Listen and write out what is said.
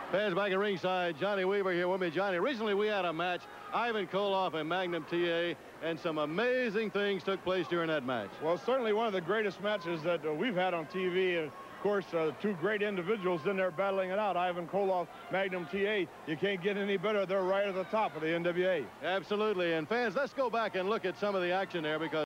Fans back at ringside, Johnny Weaver here with me. Johnny, recently we had a match, Ivan Koloff and Magnum TA, and some amazing things took place during that match. Well, certainly one of the greatest matches that we've had on TV. And of course, two great individuals in there battling it out. Ivan Koloff, Magnum TA. You can't get any better. They're right at the top of the NWA. Absolutely. And fans, let's go back and look at some of the action there, because